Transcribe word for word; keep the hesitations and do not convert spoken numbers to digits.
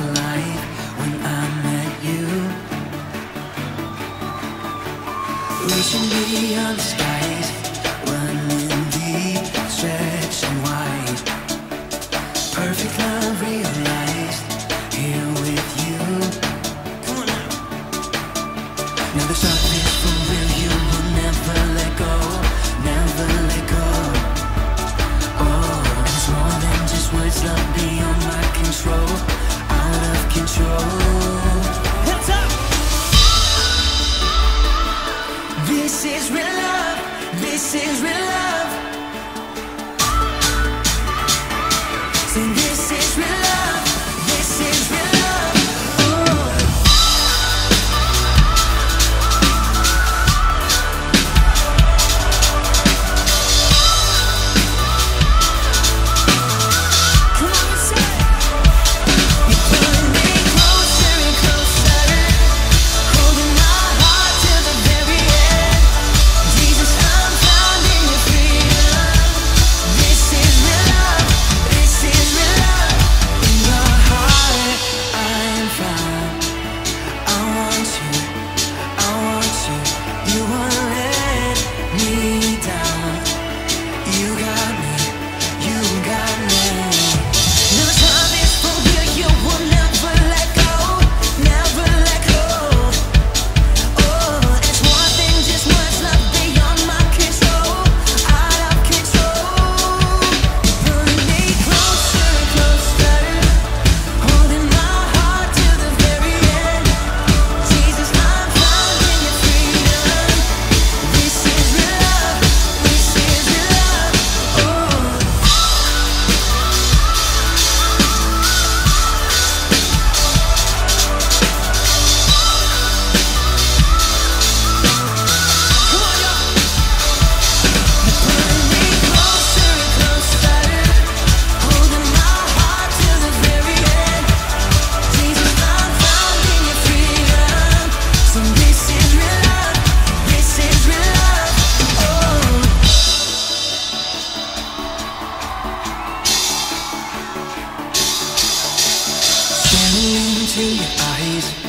to life when I met you. Reaching beyond the skies, running deep, stretching wide. Perfect love realized here with you. Come on now. Now the start is for real. You will never let go, never let go. Oh, and it's more than just words. Love beyond my control, out of control. Hands up. This is real love. This is real love. Sing, this is real love. This is real love. Oh. Come on, say it. You pull me closer and closer, holding my heart till the very end. Jesus, I'm found in your freedom. This is real love. This is real love. In your heart, I am found. I want you. I want you. You won't let me down. You got me. You got me. No time is for real. You will never let go. Never let go. Oh, it's more than just words. Love beyond my control, out of control. Pulling me closer and closer, holding my heart till the very end. Jesus, I'm found in your freedom. This is real love. This is real love. Oh. Come on, y'all. You're pulling me closer and closer, holding my heart till the very end. Jesus, I'm found in your freedom. So this is real love. This is real love. Oh. Staring into your eyes,